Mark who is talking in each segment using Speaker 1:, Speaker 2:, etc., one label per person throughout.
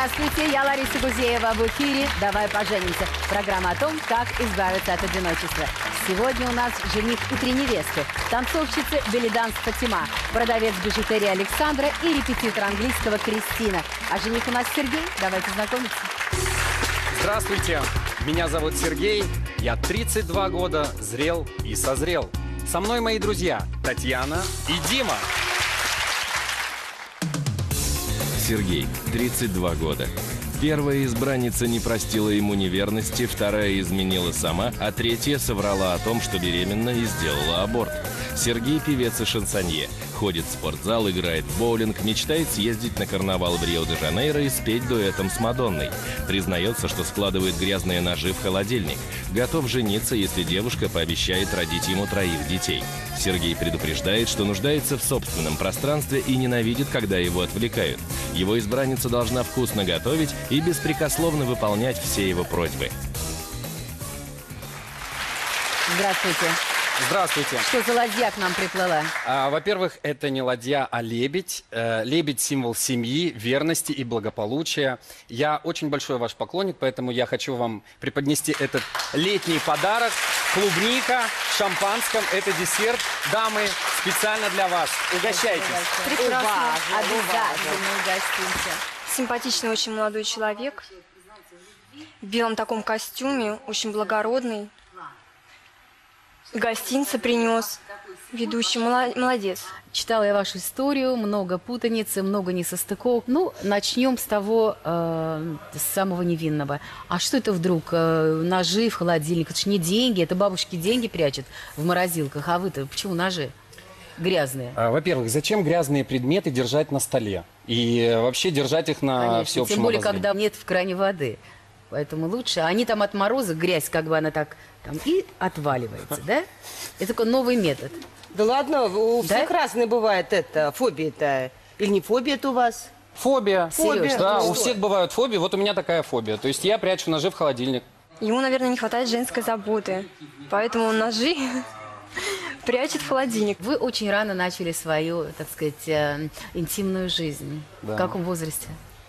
Speaker 1: Здравствуйте, я Лариса Гузеева. В эфире «Давай поженимся». Программа о том, как избавиться от одиночества. Сегодня у нас жених и три невесты. Танцовщица белиданс Фатима, продавец бижутерии Александра и репетитор английского Кристина. А жених у нас Сергей. Давайте знакомиться.
Speaker 2: Здравствуйте, меня зовут Сергей. Я 32 года зрел и созрел. Со мной мои друзья Татьяна и Дима.
Speaker 3: Сергей, 32 года. Первая избранница не простила ему неверности, вторая изменила сама, а третья соврала о том, что беременна и сделала аборт. Сергей – певец и шансонье. Ходит в спортзал, играет в боулинг, мечтает съездить на карнавал в Рио-де-Жанейро и спеть дуэтом с Мадонной. Признается, что складывает грязные ножи в холодильник. Готов жениться, если девушка пообещает родить ему 3 детей. Сергей предупреждает, что нуждается в собственном пространстве и ненавидит, когда его отвлекают. Его избранница должна вкусно готовить и беспрекословно выполнять все его просьбы.
Speaker 1: Здравствуйте.
Speaker 2: Здравствуйте.
Speaker 1: Что за ладья к нам приплыла?
Speaker 2: Во-первых, это не ладья, а лебедь. Лебедь – символ семьи, верности и благополучия. Я очень большой ваш поклонник, поэтому я хочу вам преподнести этот летний подарок. Клубника в шампанском. Это десерт. Дамы, специально для вас. Угощайтесь.
Speaker 4: Прекрасно.
Speaker 1: Обязательно угостимся.
Speaker 4: Симпатичный очень молодой человек. В белом таком костюме, очень благородный. Гостинца принес. Ведущий молодец.
Speaker 1: Читала я вашу историю, много путаницы, много несостыковок. Ну, начнем с того, с самого невинного. А что это вдруг? Ножи в холодильник? Это же не деньги, это бабушки деньги прячут в морозилках. А вы-то почему ножи грязные?
Speaker 2: Во-первых, зачем грязные предметы держать на столе? И вообще держать их на
Speaker 1: Конечно,
Speaker 2: всеобщем
Speaker 1: тем более,
Speaker 2: обозрении?
Speaker 1: когда нет в кране воды. Поэтому лучше. А они там от мороза, грязь, как бы она так там и отваливается, да? Это такой новый метод.
Speaker 5: Да ладно, у
Speaker 1: Да?
Speaker 5: всех разные бывает это, фобия-то. Или не фобия это у вас?
Speaker 2: Фобия.
Speaker 1: Серёж,
Speaker 2: Да,
Speaker 1: ну
Speaker 2: у всех бывают фобии. Вот у меня такая фобия. То есть я прячу ножи в холодильник.
Speaker 4: Ему, наверное, не хватает женской заботы. Поэтому он ножи прячет в холодильник.
Speaker 1: Вы очень рано начали свою, так сказать, интимную жизнь.
Speaker 2: Да.
Speaker 1: В каком возрасте?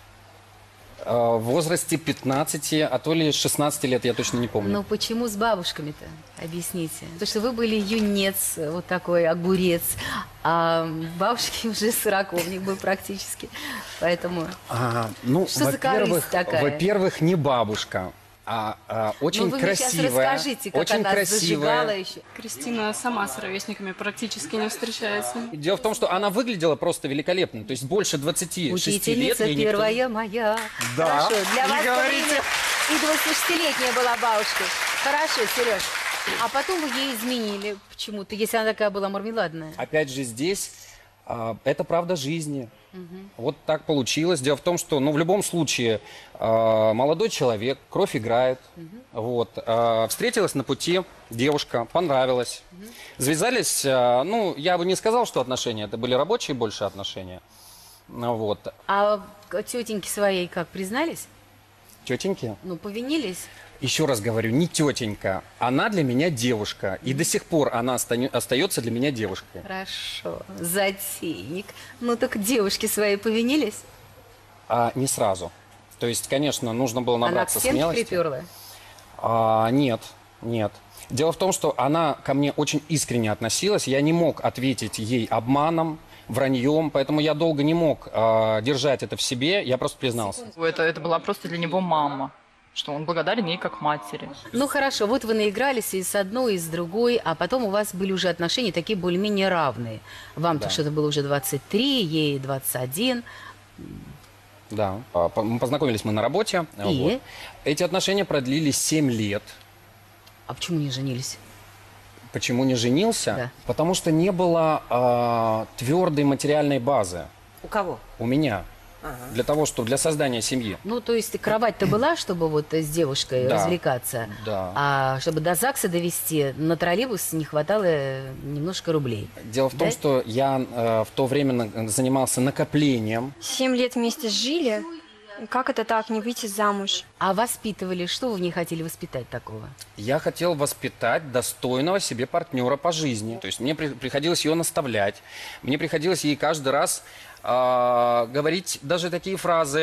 Speaker 2: В возрасте 15, а то ли 16 лет, я точно не помню.
Speaker 1: Ну почему с бабушками-то? Объясните. Потому что вы были юнец, вот такой огурец, а бабушки уже сороковник был практически. Поэтому
Speaker 2: Ну,
Speaker 1: что за корысть такая?
Speaker 2: во-первых, не бабушка, а очень
Speaker 1: ну, вы мне
Speaker 2: красивая.
Speaker 1: сейчас расскажите, как
Speaker 2: очень
Speaker 1: она зажигала
Speaker 2: красивая.
Speaker 1: еще.
Speaker 6: Кристина сама с ровесниками практически не встречается.
Speaker 2: Дело в том, что она выглядела просто великолепно. То есть больше 26 лет.
Speaker 1: Учительница
Speaker 2: ей никто-
Speaker 1: первая моя.
Speaker 2: Да,
Speaker 1: Хорошо, для
Speaker 2: не
Speaker 1: вас в то
Speaker 2: говорите.
Speaker 1: время и 26-летняя была бабушка. Хорошо, Сереж. А потом вы ей изменили почему-то, если она такая была мармеладная.
Speaker 2: Опять же здесь это правда жизни. Вот так получилось. Дело в том, что, ну, в любом случае, молодой человек, кровь играет. Вот, встретилась на пути девушка, понравилась. Завязались, ну, я бы не сказал, что отношения, это были рабочие больше отношения. Вот.
Speaker 1: А тетеньки своей как, признались?
Speaker 2: Тетеньки?
Speaker 1: Ну, повинились?
Speaker 2: Еще раз говорю, не тетенька. Она для меня девушка. И до сих пор она остается для меня девушкой.
Speaker 1: Хорошо. Затейник. Ну, так девушки свои повинились?
Speaker 2: Не сразу. То есть, конечно, нужно было
Speaker 1: Она к
Speaker 2: набраться
Speaker 1: стенке
Speaker 2: смелости.
Speaker 1: приперла?
Speaker 2: Нет, нет. Дело в том, что она ко мне очень искренне относилась. Я не мог ответить ей обманом, враньем, поэтому я долго не мог держать это в себе. Я просто признался.
Speaker 6: Это была просто для него мама, что он благодарен ей как матери.
Speaker 1: Ну, хорошо. Вот вы наигрались и с одной, и с другой, а потом у вас были уже отношения такие более-менее равные. Вам-то
Speaker 2: Да.
Speaker 1: что-то было уже 23, ей 21.
Speaker 2: Да. Познакомились мы на работе.
Speaker 1: И?
Speaker 2: Вот. Эти отношения продлились 7 лет.
Speaker 1: А почему не женились?
Speaker 2: Почему не женился?
Speaker 1: Да.
Speaker 2: Потому что не было твердой материальной базы
Speaker 5: У кого?
Speaker 2: у меня. Для создания семьи.
Speaker 1: Ну, то есть кровать-то была, чтобы вот с девушкой
Speaker 2: Да.
Speaker 1: развлекаться,
Speaker 2: Да.
Speaker 1: а чтобы до ЗАГСа довести, на троллейбус не хватало немножко рублей.
Speaker 2: Дело в том,
Speaker 1: Да?
Speaker 2: что я в то время занимался накоплением.
Speaker 4: 7 лет вместе жили. Как это так, не выйти замуж?
Speaker 1: А воспитывали, что вы в ней хотели воспитать такого?
Speaker 2: Я хотел воспитать достойного себе партнера по жизни. То есть мне приходилось ее наставлять. Мне приходилось ей каждый раз говорить даже такие фразы: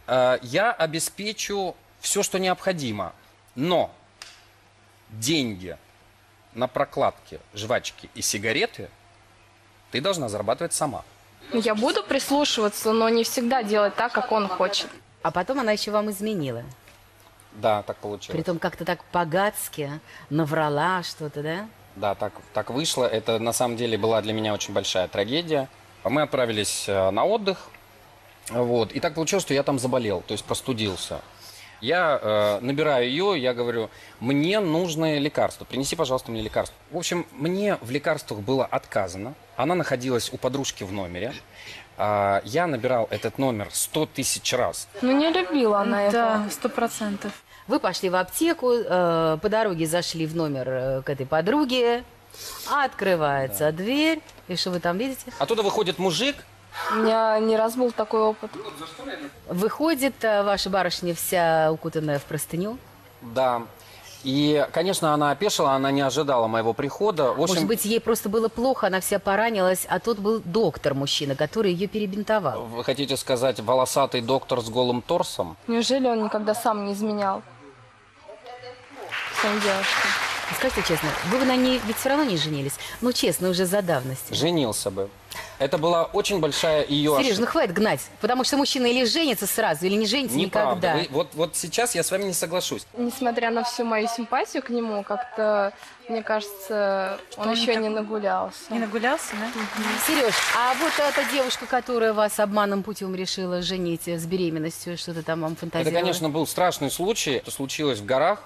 Speaker 2: я обеспечу все, что необходимо. Но деньги на прокладки, жвачки и сигареты ты должна зарабатывать сама.
Speaker 7: Я буду прислушиваться, но не всегда делать так, как он хочет.
Speaker 1: А потом она еще вам изменила.
Speaker 2: Да, так получилось.
Speaker 1: Притом как-то так по-гадски наврала что-то, да?
Speaker 2: Да, так вышло. Это на самом деле была для меня очень большая трагедия. Мы отправились на отдых. Вот, и так получилось, что я там заболел, то есть простудился. Я набираю ее, я говорю, мне нужны лекарства, принеси, пожалуйста, мне лекарства. В общем, мне в лекарствах было отказано. Она находилась у подружки в номере. Я набирал этот номер 100 тысяч раз.
Speaker 7: Ну, не любила она его.
Speaker 6: Да, 100%.
Speaker 1: Вы пошли в аптеку, по дороге зашли в номер к этой подруге, открывается дверь, и что вы там видите?
Speaker 2: Оттуда выходит мужик.
Speaker 7: У меня не раз был такой опыт.
Speaker 1: Выходит ваша барышня вся укутанная в простыню.
Speaker 2: Да. И, конечно, она опешила, она не ожидала моего прихода. В общем,
Speaker 1: Может быть, ей просто было плохо, она вся поранилась, а тут был доктор, мужчина, который ее перебинтовал.
Speaker 2: вы хотите сказать, волосатый доктор с голым торсом?
Speaker 7: Неужели он никогда сам не изменял своим девушкам?
Speaker 1: Скажите честно, вы бы на ней ведь все равно не женились? Ну, честно, уже за давностью.
Speaker 2: Женился бы. Это была очень большая ее
Speaker 1: Сереж,
Speaker 2: ошибка.
Speaker 1: ну хватит гнать, потому что мужчина или женится сразу, или не женится
Speaker 2: Неправда.
Speaker 1: никогда.
Speaker 2: Вот сейчас я с вами не соглашусь.
Speaker 7: Несмотря на всю мою симпатию к нему, как-то, мне кажется, он еще не нагулялся.
Speaker 6: Не нагулялся, да?
Speaker 1: Сереж, а вот эта девушка, которая вас обманным путем решила женить с беременностью, что-то там вам
Speaker 2: Это,
Speaker 1: фантазировала?
Speaker 2: конечно, был страшный случай. Это случилось в горах.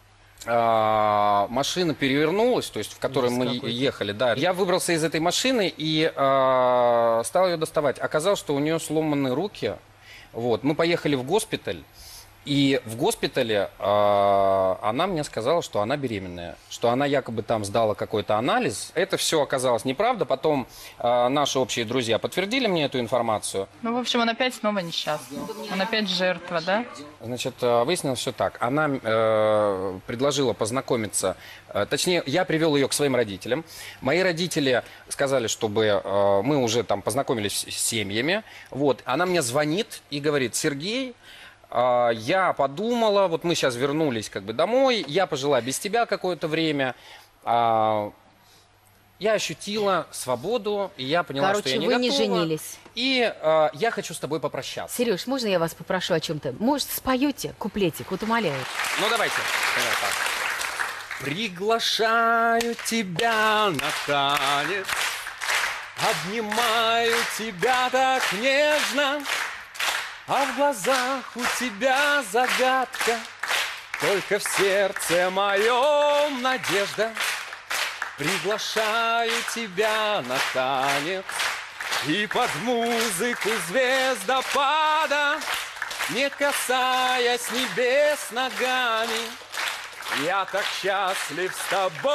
Speaker 2: Машина перевернулась, то есть в которой мы ехали. Да. Я выбрался из этой машины и стал ее доставать. Оказалось, что у нее сломаны руки. Вот. Мы поехали в госпиталь. И в госпитале она мне сказала, что она беременная, что она якобы там сдала какой-то анализ. Это все оказалось неправда. Потом наши общие друзья подтвердили мне эту информацию.
Speaker 6: Ну, в общем, он опять снова несчастный. Он опять жертва, да?
Speaker 2: Значит, выяснилось все так. Она предложила познакомиться, точнее, я привел ее к своим родителям. Мои родители сказали, чтобы мы уже там познакомились с семьями. Вот. Она мне звонит и говорит: Сергей, я подумала, вот мы сейчас вернулись как бы домой, я пожила без тебя какое-то время, я ощутила свободу, и я поняла, что я не
Speaker 1: вы
Speaker 2: готова.
Speaker 1: не женились.
Speaker 2: И я хочу с тобой попрощаться.
Speaker 1: Сереж, можно я вас попрошу о чем-то? Может, споете куплетик, вот умоляю.
Speaker 2: Ну, давайте. Давай так. Приглашаю тебя на танец, обнимаю тебя так нежно, а в глазах у тебя загадка, только в сердце моем надежда. Приглашаю тебя на танец, и под музыку звездопада, не касаясь небес ногами, я так счастлив с тобою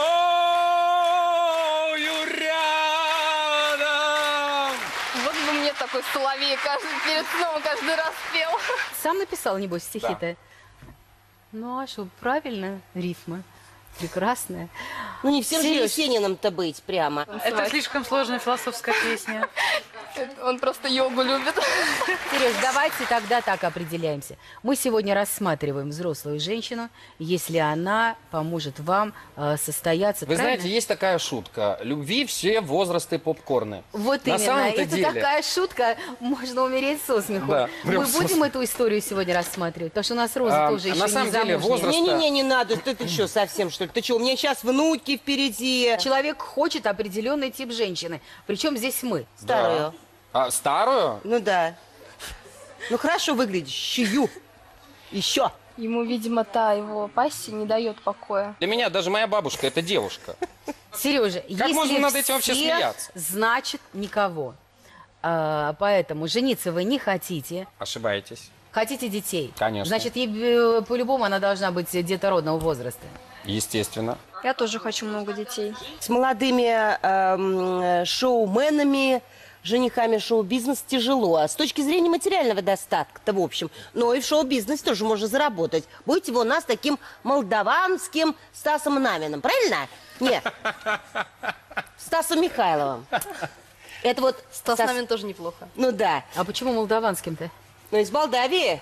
Speaker 2: рядом.
Speaker 7: Вот бы мне такой соловей перед сном каждый раз пел.
Speaker 1: Сам написал, небось, стихи-то? Ну, а что, правильно, рифма. Прекрасная.
Speaker 5: Ну, не всем же
Speaker 1: Серёж.
Speaker 5: Есениным-то быть прямо.
Speaker 6: Это слишком сложная философская песня.
Speaker 7: Он просто йогу любит.
Speaker 1: Сереж, давайте тогда так определяемся. Мы сегодня рассматриваем взрослую женщину, если она поможет вам состояться.
Speaker 2: Вы
Speaker 1: правильно?
Speaker 2: знаете, есть такая шутка. Любви все возрасты попкорны.
Speaker 1: Вот
Speaker 2: На
Speaker 1: именно.
Speaker 2: самом-то
Speaker 1: Это
Speaker 2: деле-
Speaker 1: такая шутка, можно умереть со смеху.
Speaker 2: Да,
Speaker 1: Мы
Speaker 2: прям со
Speaker 1: будем
Speaker 2: смеху.
Speaker 1: эту историю сегодня рассматривать, потому что у нас Роза тоже еще
Speaker 2: на
Speaker 1: не
Speaker 2: самом деле
Speaker 1: замужняя.
Speaker 2: возраст-
Speaker 5: Не-не-не, не надо. Ты что, совсем, что ли? Ты что, у меня сейчас внуки впереди.
Speaker 1: Человек хочет определенный тип женщины. Причем здесь мы.
Speaker 5: Старую.
Speaker 2: Старую?
Speaker 5: Ну да. Ну хорошо выглядишь. Щию. Еще.
Speaker 7: Ему, видимо, та его пассия не дает покоя.
Speaker 2: Для меня даже моя бабушка – это девушка.
Speaker 1: Сережа, если
Speaker 2: можно над этим вообще
Speaker 1: все,
Speaker 2: смеяться?
Speaker 1: значит никого. Поэтому жениться вы не хотите.
Speaker 2: Ошибаетесь.
Speaker 1: Хотите детей?
Speaker 2: Конечно.
Speaker 1: Значит, по-любому она должна быть детородного возраста.
Speaker 2: Естественно.
Speaker 4: Я тоже хочу много детей.
Speaker 5: С молодыми шоуменами, женихами шоу-бизнес тяжело. А с точки зрения материального достатка-то, в общем. Но и в шоу-бизнесе тоже можно заработать. Будете вы у нас таким молдаванским Стасом Наминым, правильно? Нет. Стасом Михайловым. Это вот...
Speaker 8: Стас Намин тоже неплохо.
Speaker 5: Ну да.
Speaker 1: А почему молдаванским-то?
Speaker 5: Ну, из Молдавии.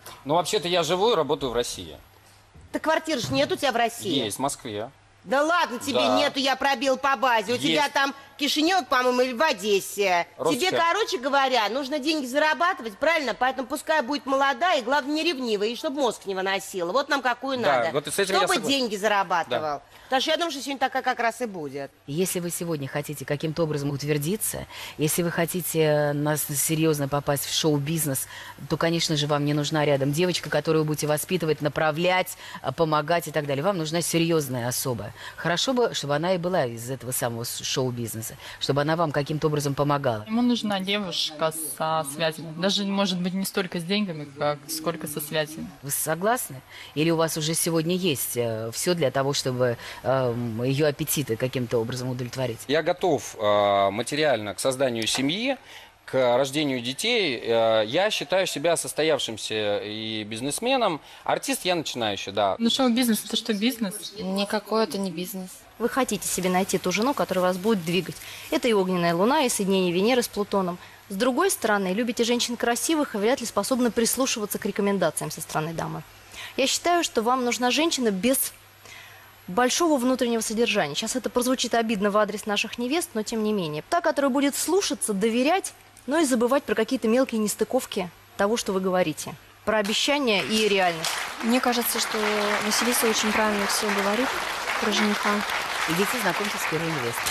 Speaker 2: Ну, вообще-то я живу и работаю в России.
Speaker 5: Так квартир ж нет у тебя в России?
Speaker 2: Есть, в Москве.
Speaker 5: Да ладно тебе,
Speaker 2: Да.
Speaker 5: нету, я пробил по базе. У тебя там Кишинев, по-моему, или в Одессе.
Speaker 2: Росточка.
Speaker 5: Тебе, короче говоря, нужно деньги зарабатывать, правильно? Поэтому пускай будет молодая и, главное, не ревнивая, и чтобы мозг не выносила. Вот нам какую
Speaker 2: Да,
Speaker 5: надо.
Speaker 2: вот с этим я
Speaker 5: чтобы
Speaker 2: согласен.
Speaker 5: деньги зарабатывал. Потому что я думаю, что сегодня такая как раз и будет.
Speaker 1: Если вы сегодня хотите каким-то образом утвердиться, если вы хотите серьезно попасть в шоу-бизнес, то, конечно же, вам не нужна рядом девочка, которую вы будете воспитывать, направлять, помогать и так далее. Вам нужна серьезная особа. Хорошо бы, чтобы она и была из этого самого шоу-бизнеса, чтобы она вам каким-то образом помогала.
Speaker 6: Ему нужна девушка со связями. Даже, может быть, не столько с деньгами, как сколько со связями.
Speaker 1: Вы согласны? Или у вас уже сегодня есть все для того, чтобы ее аппетиты каким-то образом удовлетворить?
Speaker 2: Я готов материально к созданию семьи, к рождению детей. Я считаю себя состоявшимся и бизнесменом. Артист я начинающий, да.
Speaker 6: Ну, шоу-бизнес – это что, бизнес?
Speaker 8: Никакой это не бизнес.
Speaker 9: Вы хотите себе найти ту жену, которая вас будет двигать. Это и огненная луна, и соединение Венеры с Плутоном. С другой стороны, любите женщин красивых и вряд ли способны прислушиваться к рекомендациям со стороны дамы. Я считаю, что вам нужна женщина без большого внутреннего содержания. Сейчас это прозвучит обидно в адрес наших невест, но тем не менее. Та, которая будет слушаться, доверять, но и забывать про какие-то мелкие нестыковки того, что вы говорите. Про обещания и реальность.
Speaker 4: Мне кажется, что Василиса очень правильно все говорит про жениха.
Speaker 1: Идите знакомьтесь с первой невестой.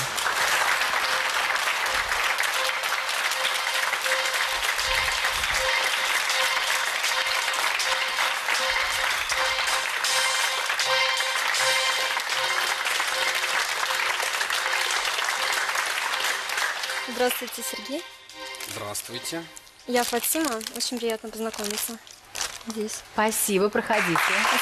Speaker 4: Здравствуйте, Сергей.
Speaker 2: Здравствуйте.
Speaker 4: Я Фатима. Очень приятно познакомиться здесь.
Speaker 1: Спасибо, проходите.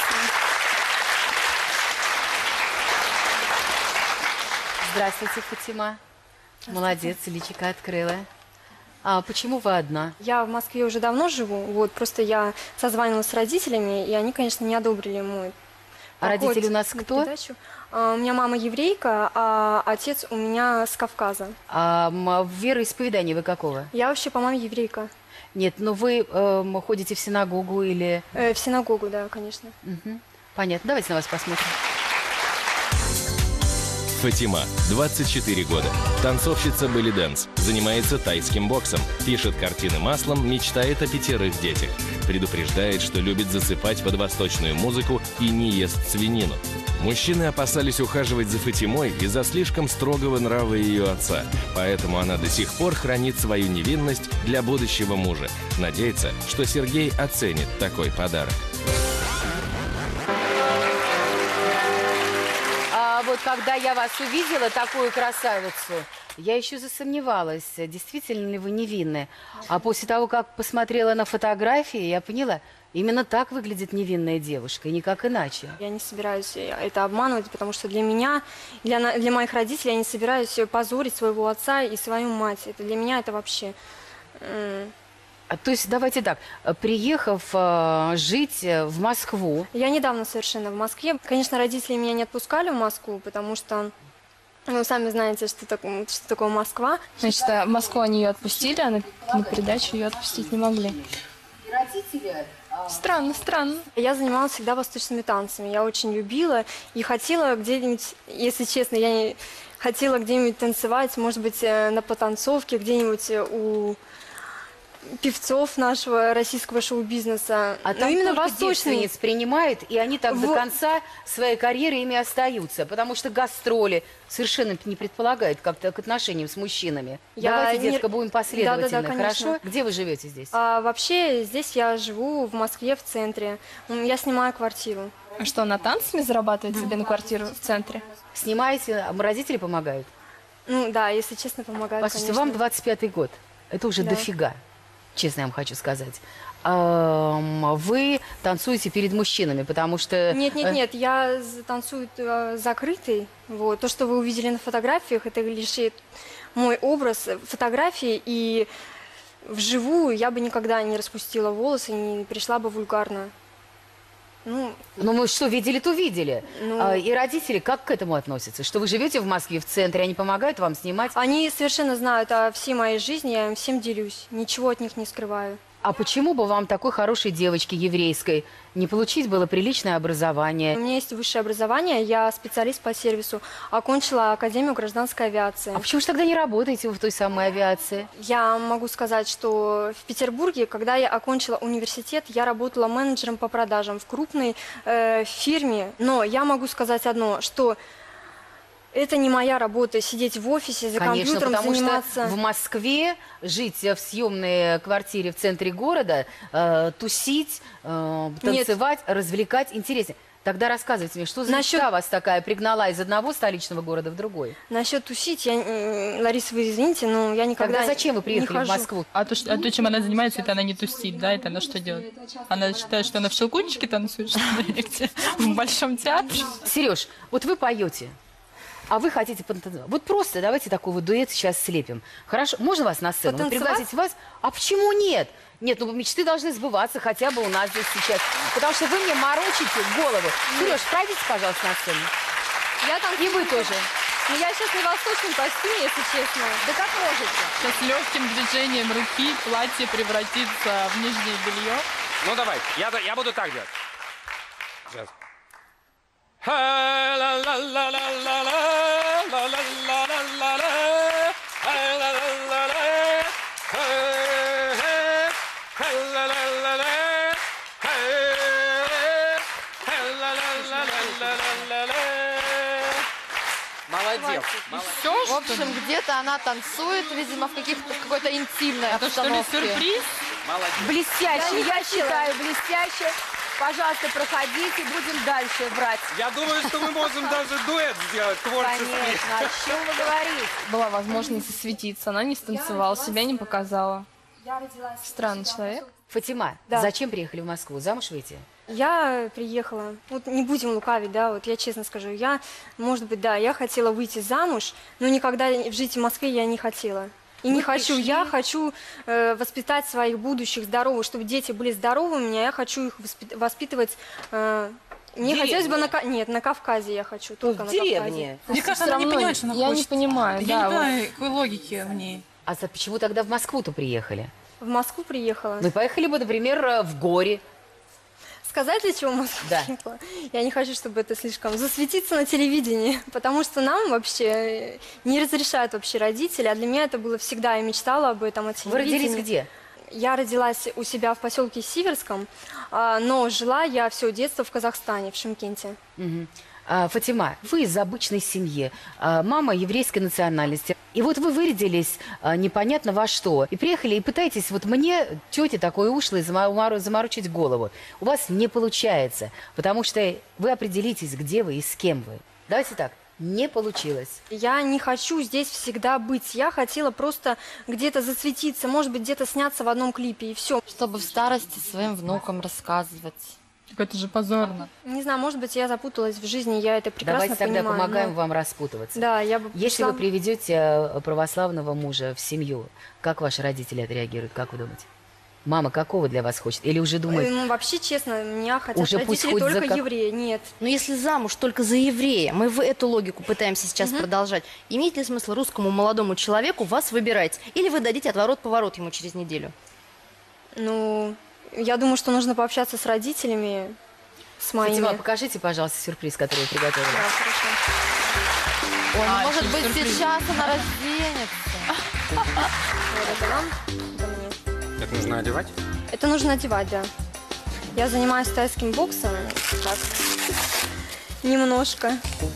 Speaker 1: Здравствуйте, Фатима. Молодец, личико открыла. А почему вы одна?
Speaker 4: Я в Москве уже давно живу, вот, просто я созванивалась с родителями, и они, конечно, не одобрили мой
Speaker 1: А
Speaker 4: поход
Speaker 1: родители у нас
Speaker 4: на
Speaker 1: кто?
Speaker 4: передачу. У меня мама еврейка, а отец у меня с Кавказа.
Speaker 1: А вероисповедание вы какого?
Speaker 4: Я вообще по маме еврейка.
Speaker 1: Нет, но вы ходите в синагогу или...
Speaker 4: В синагогу, да, конечно.
Speaker 1: Мгм. Понятно, давайте на вас посмотрим.
Speaker 3: Фатима, 24 года. Танцовщица белли-дэнс. Занимается тайским боксом. Пишет картины маслом, мечтает о 5 детях. Предупреждает, что любит засыпать под восточную музыку и не ест свинину. Мужчины опасались ухаживать за Фатимой из-за слишком строгого нрава ее отца. Поэтому она до сих пор хранит свою невинность для будущего мужа. Надеется, что Сергей оценит такой подарок.
Speaker 1: А вот когда я вас увидела, такую красавицу, я еще засомневалась, действительно ли вы невинны. А после того, как посмотрела на фотографии, я поняла, именно так выглядит невинная девушка, и никак иначе.
Speaker 4: Я не собираюсь это обманывать, потому что для меня, для моих родителей, я не собираюсь позорить своего отца и свою мать. Это для меня это вообще...
Speaker 1: То есть, давайте так, приехав жить в Москву...
Speaker 4: Я недавно совершенно в Москве. Конечно, родители меня не отпускали в Москву, потому что, ну, сами знаете, что такое Москва.
Speaker 7: Значит, в Москву они ее отпустили, а на передачу ее отпустить не могли. Странно, странно.
Speaker 4: Я занималась всегда восточными танцами. Я очень любила и хотела где-нибудь, если честно, я не хотела где-нибудь танцевать, может быть, на потанцовке, где-нибудь у певцов нашего российского шоу-бизнеса.
Speaker 1: А там
Speaker 4: именно
Speaker 1: только
Speaker 4: восточные.
Speaker 1: девственниц принимают, и они так до конца своей карьеры ими остаются, потому что гастроли совершенно не предполагают как-то к отношениям с мужчинами. Давайте, детка, будем последовательны,
Speaker 4: Да,
Speaker 1: хорошо? Где вы живете здесь?
Speaker 4: Вообще, здесь я живу в Москве, в центре. Я снимаю квартиру.
Speaker 7: А что, она танцами зарабатывает себе на квартиру в центре?
Speaker 1: Снимаете, а родители помогают?
Speaker 4: Ну да, если честно, помогают,
Speaker 1: Послушайте,
Speaker 4: конечно.
Speaker 1: вам 25-й год. Это уже
Speaker 4: Да.
Speaker 1: дофига, честно я вам хочу сказать. Вы танцуете перед мужчинами, потому что...
Speaker 4: Нет, я танцую закрытый. Вот. То, что вы увидели на фотографиях, это лишь мой образ фотографии, и вживую я бы никогда не распустила волосы, не пришла бы вульгарно. Ну,
Speaker 1: мы что, видели, то видели.
Speaker 4: Ну.
Speaker 1: И родители как к этому относятся? Что вы живете в Москве, в центре, они помогают вам снимать?
Speaker 4: они совершенно знают о всей моей жизни, я им всем делюсь, ничего от них не скрываю.
Speaker 1: А почему бы вам, такой хорошей девочке еврейской, не получить было приличное образование?
Speaker 4: У меня есть высшее образование, я специалист по сервису, окончила Академию гражданской авиации.
Speaker 1: А почему же тогда не работаете вы в той самой авиации?
Speaker 4: Я могу сказать, что в Петербурге, когда я окончила университет, я работала менеджером по продажам в крупной фирме. Но я могу сказать одно, что это не моя работа, сидеть в офисе за
Speaker 1: Конечно,
Speaker 4: компьютером,
Speaker 1: потому
Speaker 4: заниматься...
Speaker 1: что в Москве жить в съемной квартире в центре города, тусить, танцевать, развлекать интереснее. Тогда рассказывайте мне, что за мечта вас такая пригнала из одного столичного города в другой?
Speaker 4: Насчет тусить, Лариса, вы извините, но я никогда
Speaker 1: Тогда зачем вы приехали в Москву?
Speaker 6: А то, чем она занимается, это она не тусит, да? Это она что делает? Она считает, что она в Щелкунчике танцует, что ли, или где? В Большом театре?
Speaker 1: Сереж, вот вы поете, а вы хотите потанцевать. Вот просто давайте такой вот дуэт сейчас слепим. Хорошо? Можно вас на сцену? Вот пригласить вас? А почему нет? Нет, ну мечты должны сбываться хотя бы у нас здесь сейчас. Потому что вы мне морочите голову. Сереж, пройдите, пожалуйста, на сцену.
Speaker 4: Я танцую.
Speaker 1: И вы тоже.
Speaker 4: Ну, я сейчас не в восточном костюме, если честно.
Speaker 1: Да как можете?
Speaker 6: Сейчас легким движением руки платье превратится в нижнее белье.
Speaker 2: Ну давай, я буду так делать. Сейчас. Молодец.
Speaker 6: Все,
Speaker 9: В общем, где-то она танцует, видимо, в какой-то интимной
Speaker 6: это что ли
Speaker 9: обстановке.
Speaker 6: сюрприз?
Speaker 2: Молодец.
Speaker 1: Блестяще, я считаю, блестяще. Пожалуйста, проходите, будем дальше брать.
Speaker 2: Я думаю, что мы можем даже дуэт сделать творческий.
Speaker 1: Конечно, о чем вы говорите?
Speaker 7: Была возможность засветиться, она не станцевала, себя не показала. Странный человек.
Speaker 1: Фатима,
Speaker 4: Да.
Speaker 1: зачем приехали в Москву? Замуж выйти?
Speaker 4: Я приехала, вот не будем лукавить, да, вот я честно скажу, может быть, да, я хотела выйти замуж, но никогда жить в Москве я не хотела. И не хочу, я хочу воспитать своих будущих здоровых, чтобы дети были здоровыми, а я хочу их воспитывать. Мне хотелось бы нет, на Кавказе я хочу, только
Speaker 5: в
Speaker 4: на
Speaker 5: деревне.
Speaker 4: Кавказе.
Speaker 8: Мне кажется, она не понимает, что она
Speaker 7: Я
Speaker 8: хочет.
Speaker 7: не понимаю,
Speaker 8: Я
Speaker 7: да.
Speaker 8: не понимаю, какой логики в ней.
Speaker 1: А почему тогда в Москву-то приехали?
Speaker 4: В Москву приехала.
Speaker 1: Ну, поехали бы, например, в горе.
Speaker 4: Сказать, для чего в Москву
Speaker 1: Да.
Speaker 4: приехала? Я не хочу, чтобы это слишком засветиться на телевидении, потому что нам вообще не разрешают вообще родители, а для меня это было всегда, я мечтала об этом, о
Speaker 1: Вы
Speaker 4: телевидении.
Speaker 1: родились где?
Speaker 4: Я родилась у себя в поселке Сиверском, но жила я все детство в Казахстане, в Шымкенте.
Speaker 1: Мгм. Фатима, вы из обычной семьи, мама еврейской национальности. И вот вы вырядились непонятно во что. И приехали, и пытаетесь вот мне, тете такой ушлой, заморочить голову. У вас не получается, потому что вы определитесь, где вы и с кем вы. Давайте так, не получилось.
Speaker 4: Я не хочу здесь всегда быть. Я хотела просто где-то засветиться, может быть, где-то сняться в одном клипе, и все.
Speaker 9: Чтобы в старости своим внукам рассказывать.
Speaker 6: Так это же позорно.
Speaker 4: Не знаю, может быть, я запуталась в жизни, я это прекрасно
Speaker 1: Давайте тогда
Speaker 4: понимаю.
Speaker 1: помогаем
Speaker 4: но-
Speaker 1: вам распутываться.
Speaker 4: Да, я бы
Speaker 1: Если
Speaker 4: пришла-
Speaker 1: вы приведете православного мужа в семью, как ваши родители отреагируют, как вы думаете? Мама какого для вас хочет? Или уже думает,
Speaker 4: Ну, вообще, честно, меня хотят
Speaker 1: Уже пусть
Speaker 4: родители
Speaker 1: хоть за
Speaker 4: только
Speaker 1: как-
Speaker 4: евреи. Нет.
Speaker 9: Но если замуж только за еврея, мы в эту логику пытаемся сейчас продолжать, имеет ли смысл русскому молодому человеку вас выбирать? Или вы дадите отворот-поворот ему через неделю?
Speaker 4: Ну, я думаю, что нужно пообщаться с родителями, с моими.
Speaker 1: Фатима, покажите, пожалуйста, сюрприз, который вы приготовили.
Speaker 4: Да, хорошо.
Speaker 9: Ой, ну,
Speaker 6: А,
Speaker 9: может
Speaker 6: еще
Speaker 9: быть,
Speaker 6: сюрприз.
Speaker 9: сейчас она разденется.
Speaker 4: Вот это вам, это мне.
Speaker 2: Это нужно одевать?
Speaker 4: Это нужно одевать, да. Я занимаюсь тайским боксом. Так. Немножко.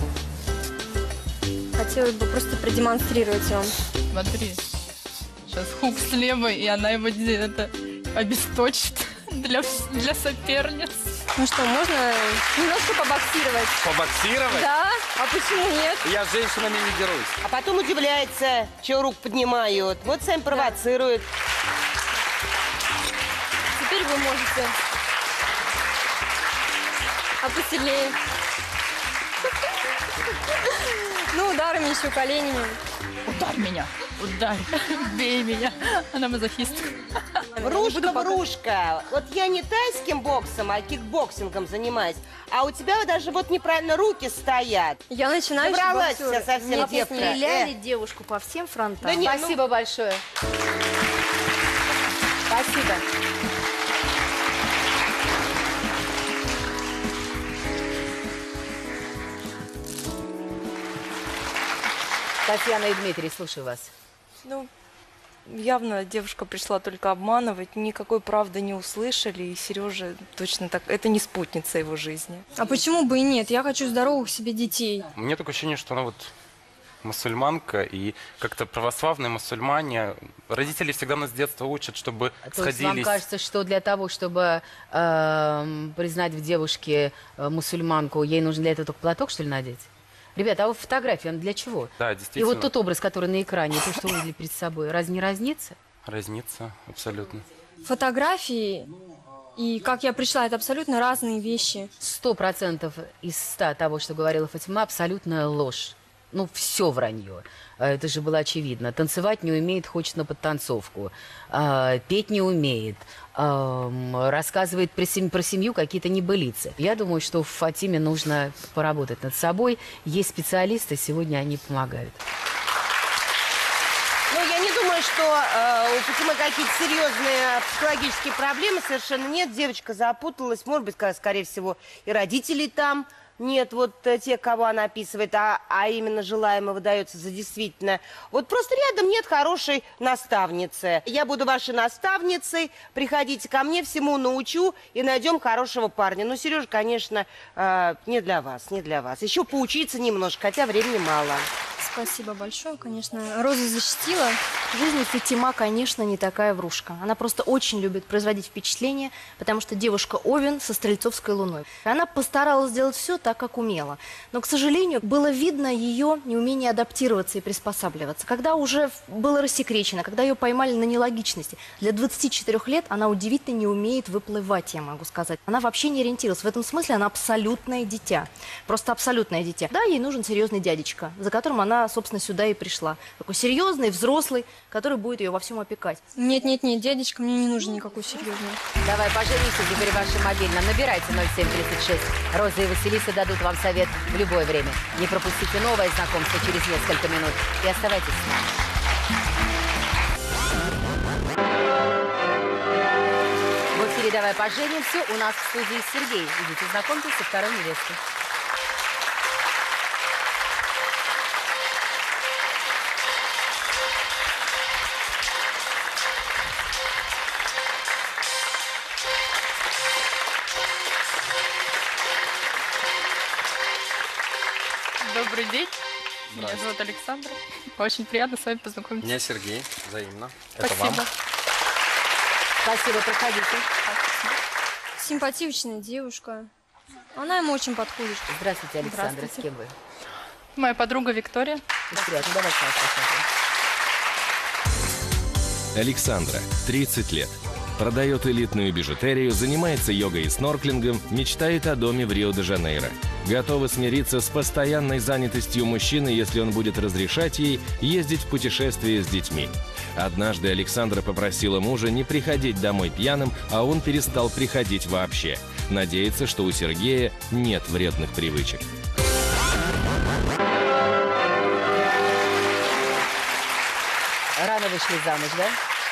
Speaker 4: Хотелось бы просто продемонстрировать вам.
Speaker 6: Смотри. Сейчас хук слева, и она его это обесточит для соперниц.
Speaker 4: Ну что, можно немножко побоксировать?
Speaker 2: Побоксировать?
Speaker 4: Да? А почему нет?
Speaker 2: Я с женщинами не дерусь.
Speaker 5: А потом удивляется, чего рук поднимают. Вот сами провоцируют.
Speaker 4: Теперь вы можете. А посильнее. Ну, ударами еще, коленями.
Speaker 6: Ударь меня, ударь, бей меня. Она мазохистка.
Speaker 5: Врушка. Вот я не тайским боксом, а кикбоксингом занимаюсь. А у тебя даже вот неправильно руки стоят.
Speaker 4: Я начинаю
Speaker 5: Набралась вся совсем девка.
Speaker 9: Стреляли девушку по всем фронтам.
Speaker 5: Да нет, ну-
Speaker 1: Спасибо большое. Спасибо. Спасибо. Татьяна и Дмитрий, слушаю вас.
Speaker 10: Ну, явно девушка пришла только обманывать, никакой правды не услышали, и Сережа точно так, это не спутница его жизни.
Speaker 4: А почему бы и нет? Я хочу здоровых себе детей.
Speaker 11: У меня такое ощущение, что она вот мусульманка, и как-то православные мусульмане, родители всегда нас с детства учат, чтобы
Speaker 1: То есть вам
Speaker 11: сходились.
Speaker 1: кажется, что для того, чтобы признать в девушке мусульманку, ей нужно для этого только платок, что ли, надеть? Ребята, а вот фотография, она для чего?
Speaker 11: Да,
Speaker 1: И
Speaker 11: действительно.
Speaker 1: вот тот образ, который на экране, и то, что вы видели перед собой, разве не разнится?
Speaker 11: Разнится, абсолютно.
Speaker 4: Фотографии и как я пришла, это абсолютно разные вещи.
Speaker 1: 100% из 100 того, что говорила Фатима, абсолютная ложь. Ну, все вранье. Это же было очевидно. Танцевать не умеет, хочет на подтанцовку. Петь не умеет. Рассказывает про семью какие-то небылицы. Я думаю, что в Фатиме нужно поработать над собой. Есть специалисты, сегодня они помогают.
Speaker 5: Ну, я не думаю, что у Фатимы какие-то серьезные психологические проблемы. Совершенно нет. Девочка запуталась. Может быть, скорее всего, и родителей там нет, вот те, кого она описывает, а именно желаемое выдается за действительно. Вот просто рядом нет хорошей наставницы. Я буду вашей наставницей, приходите ко мне, всему научу и найдем хорошего парня. Ну, Сережа, конечно, не для вас, не для вас. Еще поучиться немножко, хотя времени мало.
Speaker 4: Спасибо большое, конечно. Роза защитила.
Speaker 9: В жизни Фатима, конечно, не такая врушка. Она просто очень любит производить впечатление, потому что девушка Овен со стрельцовской луной. Она постаралась сделать все так, как умела. Но, к сожалению, было видно ее неумение адаптироваться и приспосабливаться. Когда уже было рассекречено, когда ее поймали на нелогичности, для 24 лет она удивительно не умеет выплывать, я могу сказать. Она вообще не ориентировалась. В этом смысле она абсолютное дитя. Просто абсолютное дитя. Да, ей нужен серьезный дядечка, за которым она, собственно, сюда и пришла. Такой серьезный, взрослый, который будет ее во всем опекать.
Speaker 4: Нет, дядечка мне не нужен никакой серьезный.
Speaker 1: Давай поженимся теперь вашим мобильным. Набирайте 0736. Роза и Василиса дадут вам совет в любое время. Не пропустите новое знакомство через несколько минут. И оставайтесь с нами. В эфире «Давай поженимся». У нас в студии Сергей. Идите знакомьтесь со второй невестой.
Speaker 6: Добрый день. Меня зовут Александра. Очень приятно с вами познакомиться.
Speaker 11: Меня Сергей, взаимно.
Speaker 6: Спасибо.
Speaker 11: Это вам.
Speaker 1: Спасибо, проходите.
Speaker 4: Симпатичная девушка. Она ему очень подходит.
Speaker 1: Здравствуйте, Александра.
Speaker 6: Здравствуйте.
Speaker 1: С кем вы?
Speaker 6: Моя подруга Виктория.
Speaker 1: Приятно. Давай с вами посмотрим.
Speaker 3: Александра, 30 лет. Продает элитную бижутерию, занимается йогой и снорклингом, мечтает о доме в Рио-де-Жанейро. Готова смириться с постоянной занятостью мужчины, если он будет разрешать ей ездить в путешествия с детьми. Однажды Александра попросила мужа не приходить домой пьяным, а он перестал приходить вообще. Надеется, что у Сергея нет вредных привычек.
Speaker 1: Рано вышли замуж, да?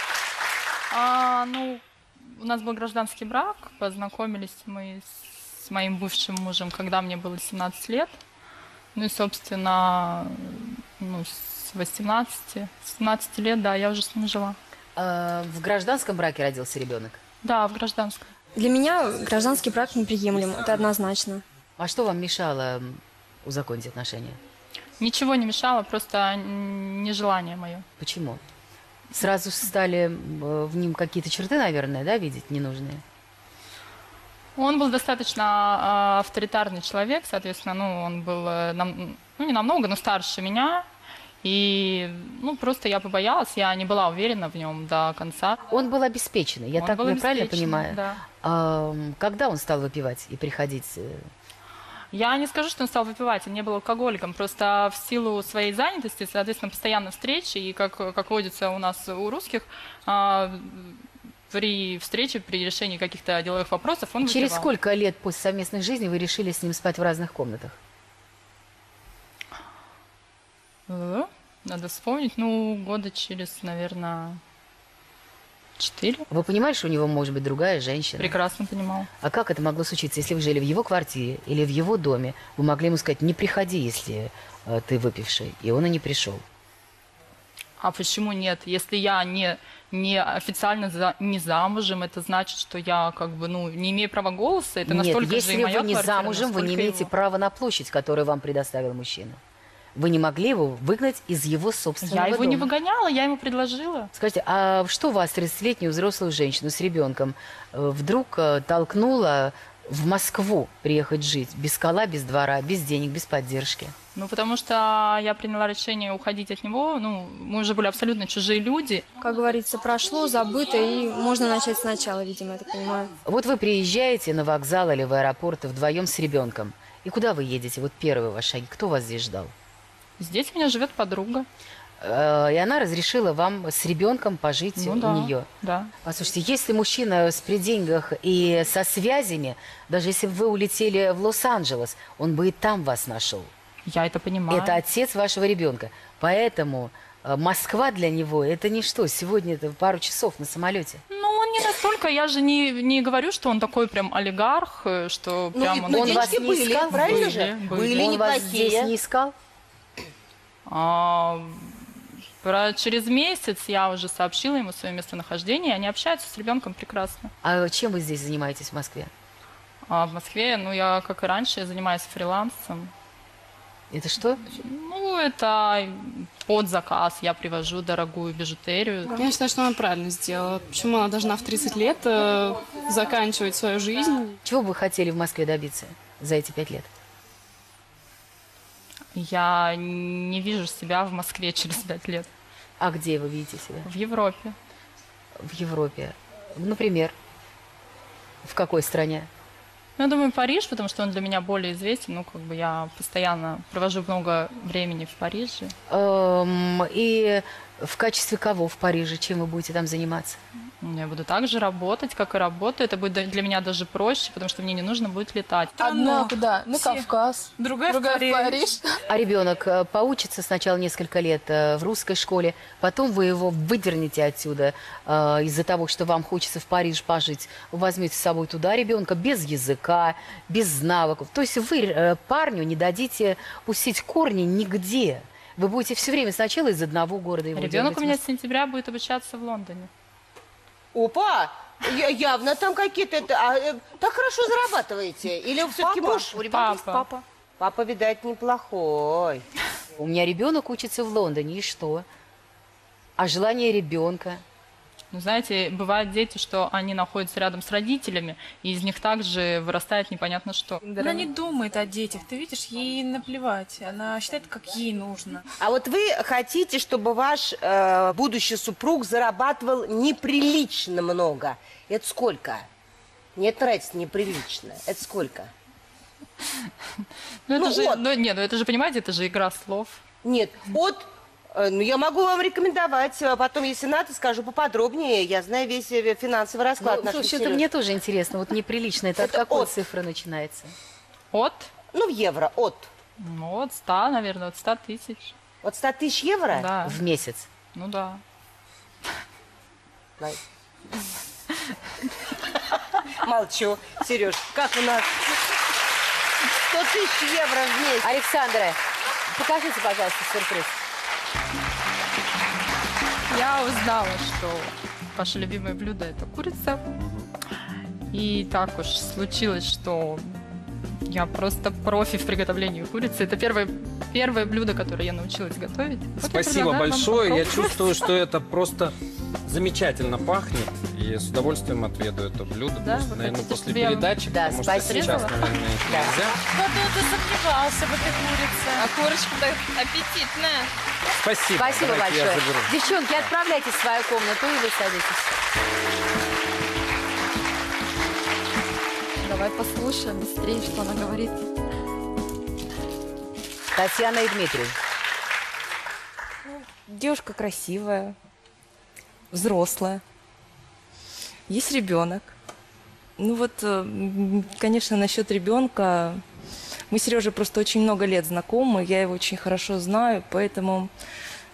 Speaker 6: Ну, у нас был гражданский брак. Познакомились мы с моим бывшим мужем, когда мне было 17 лет. Ну и, собственно, с 17 лет, да, я уже с ним жила.
Speaker 1: В гражданском браке родился ребенок?
Speaker 6: Да, в гражданском.
Speaker 4: Для меня гражданский брак неприемлем, это однозначно.
Speaker 1: А что вам мешало узаконить отношения?
Speaker 6: Ничего не мешало, просто нежелание мое.
Speaker 1: Почему? Сразу стали в нем какие-то черты, наверное, да, видеть ненужные?
Speaker 6: Он был достаточно авторитарный человек, соответственно, он был не намного, но старше меня. И, просто я побоялась, я не была уверена в нем до конца.
Speaker 1: Он был обеспеченный, я правильно понимаю?
Speaker 6: Да.
Speaker 1: Когда он стал выпивать и приходить?
Speaker 6: Я не скажу, что он стал выпивать, он не был алкоголиком, просто в силу своей занятости, соответственно, постоянно встречи, и как водится у нас у русских, при встрече, при решении каких-то деловых вопросов он выпивал.
Speaker 1: Через сколько лет после совместной жизни вы решили с ним спать в разных комнатах?
Speaker 6: Надо вспомнить, года через, наверное, 4.
Speaker 1: Вы понимали, что у него может быть другая женщина?
Speaker 6: Прекрасно понимал.
Speaker 1: А как это могло случиться, если вы жили в его квартире или в его доме? Вы могли ему сказать, не приходи, если ты выпивший, и он и не пришел.
Speaker 6: А почему нет? Если я не официально не замужем, это значит, что я как бы, ну, не имею права голоса. Это
Speaker 1: Нет,
Speaker 6: настолько
Speaker 1: если
Speaker 6: же и моя
Speaker 1: вы не
Speaker 6: квартира,
Speaker 1: замужем, вы не
Speaker 6: насколько
Speaker 1: имеете
Speaker 6: его.
Speaker 1: права на площадь, которую вам предоставил мужчина. Вы не могли его выгнать из его собственного
Speaker 6: Я его
Speaker 1: дома.
Speaker 6: не выгоняла, я ему предложила.
Speaker 1: Скажите, а что вас, 30-летнюю взрослую женщину с ребенком, вдруг толкнуло в Москву приехать жить? Без скала, без двора, без денег, без поддержки?
Speaker 6: Ну, потому что я приняла решение уходить от него. Ну, мы уже были абсолютно чужие люди.
Speaker 4: Как говорится, прошло, забыто, и можно начать сначала, видимо, я так понимаю.
Speaker 1: Вот вы приезжаете на вокзал или в аэропорт вдвоем с ребенком. И куда вы едете? Вот первые ваши шаги. Кто вас здесь ждал?
Speaker 6: Здесь у меня живет подруга.
Speaker 1: И она разрешила вам с ребенком пожить
Speaker 6: Ну
Speaker 1: у
Speaker 6: да,
Speaker 1: нее.
Speaker 6: да.
Speaker 1: Послушайте, если мужчина при деньгах и со связями, даже если бы вы улетели в Лос-Анджелес, он бы и там вас нашел.
Speaker 6: Я это понимаю.
Speaker 1: Это отец вашего ребенка. Поэтому Москва для него это ничто. Сегодня это пару часов на самолете.
Speaker 6: Ну, он не настолько, я же не говорю, что он такой прям олигарх, что
Speaker 5: Ну,
Speaker 6: прям
Speaker 5: ну,
Speaker 1: он
Speaker 5: деньги
Speaker 1: вас не
Speaker 5: были,
Speaker 1: искал?
Speaker 5: правильно же? Были
Speaker 1: Он вас
Speaker 5: неплохие.
Speaker 1: здесь не искал?
Speaker 6: Через месяц я уже сообщила ему свое местонахождение, они общаются с ребенком прекрасно.
Speaker 1: А чем вы здесь занимаетесь в Москве?
Speaker 6: А в Москве, ну, я, как и раньше, я занимаюсь фрилансом.
Speaker 1: Это что?
Speaker 6: Ну, это под заказ. Я привожу дорогую бижутерию.
Speaker 8: Я считаю, что она правильно сделала. Почему она должна в 30 лет заканчивать свою жизнь?
Speaker 1: Чего бы вы хотели в Москве добиться за эти 5 лет?
Speaker 6: Я не вижу себя в Москве через 5 лет.
Speaker 1: А где вы видите себя?
Speaker 6: В Европе.
Speaker 1: В Европе. Например, в какой стране?
Speaker 6: Ну, я думаю, Париж, потому что он для меня более известен. Ну, как бы я постоянно провожу много времени в Париже.
Speaker 1: И в качестве кого в Париже? Чем вы будете там заниматься?
Speaker 6: Я буду так же работать, как и работаю. Это будет для меня даже проще, потому что мне не нужно будет летать.
Speaker 7: Одна куда? На
Speaker 8: Все.
Speaker 7: Кавказ,
Speaker 8: Другая,
Speaker 7: в Париж.
Speaker 1: А ребенок поучится сначала несколько лет в русской школе, потом вы его выдернете отсюда из-за того, что вам хочется в Париж пожить. Вы возьмете с собой туда ребенка без языка, без навыков. То есть вы парню не дадите пустить корни нигде. Вы будете все время сначала из одного города его
Speaker 6: Ребенок
Speaker 1: дергать
Speaker 6: у меня
Speaker 1: в
Speaker 6: с сентября будет обучаться в Лондоне.
Speaker 5: Опа! Явно там какие-то... так хорошо зарабатываете? Или все-таки муж?
Speaker 6: У ребенка есть
Speaker 5: Папа. Папа, видать, неплохой.
Speaker 1: У меня ребенок учится в Лондоне, и что? А желание ребенка?
Speaker 6: Ну, знаете, бывают дети, что они находятся рядом с родителями, и из них также вырастает непонятно что.
Speaker 8: Она не думает о детях, ты видишь, ей наплевать. Она считает, как ей нужно.
Speaker 5: А вот вы хотите, чтобы ваш будущий супруг зарабатывал неприлично много. Это сколько? Не тратить неприлично. Это сколько?
Speaker 6: Ну, это
Speaker 5: Ну,
Speaker 6: же,
Speaker 5: вот.
Speaker 6: нет, ну это же, понимаете, это же игра слов.
Speaker 5: Нет, ну, я могу вам рекомендовать. Потом, если надо, скажу поподробнее. Я знаю весь финансовый расклад
Speaker 1: Ну,
Speaker 5: нашего
Speaker 1: слушайте, это
Speaker 5: Серёжи.
Speaker 1: мне тоже интересно. Вот неприлично. Это от
Speaker 5: Это
Speaker 1: какой
Speaker 5: от.
Speaker 1: цифры начинается?
Speaker 6: От?
Speaker 5: Ну, в евро,
Speaker 6: Ну, от 100, наверное, от 100 тысяч.
Speaker 5: От 100 тысяч евро?
Speaker 6: Да.
Speaker 1: В месяц.
Speaker 6: Ну да.
Speaker 5: Молчу. Сереж, как у нас? 100 тысяч евро в месяц.
Speaker 1: Александра, покажите, пожалуйста, сюрприз.
Speaker 6: Я узнала, что ваше любимое блюдо – это курица. И так уж случилось, что я просто профи в приготовлении курицы. Это первое блюдо, которое я научилась готовить. Вот я
Speaker 2: Спасибо
Speaker 6: предлагаю вам
Speaker 2: большое. Я
Speaker 6: попробовать.
Speaker 2: чувствую, что это просто замечательно пахнет. И с удовольствием отведу это блюдо.
Speaker 6: Да,
Speaker 2: Просто,
Speaker 6: вы
Speaker 2: наверное,
Speaker 6: хотите,
Speaker 2: после
Speaker 6: чтобы я вам-
Speaker 2: передачи,
Speaker 1: Да,
Speaker 2: потому что
Speaker 1: спасибо.
Speaker 2: сейчас, наверное, их
Speaker 1: Да.
Speaker 2: нельзя.
Speaker 8: Кто-то сомневался в этой курице. А курочка-то аппетитная.
Speaker 2: Спасибо.
Speaker 1: Спасибо
Speaker 2: Давайте я
Speaker 1: большое.
Speaker 2: заберу.
Speaker 1: Девчонки, отправляйтесь в свою комнату, и вы садитесь.
Speaker 4: Давай послушаем быстрее, что она говорит.
Speaker 1: Татьяна и Дмитрий.
Speaker 10: Девушка красивая, взрослая. Есть ребенок. Ну вот, конечно, насчет ребенка. Мы с Сережей просто очень много лет знакомы, я его очень хорошо знаю, поэтому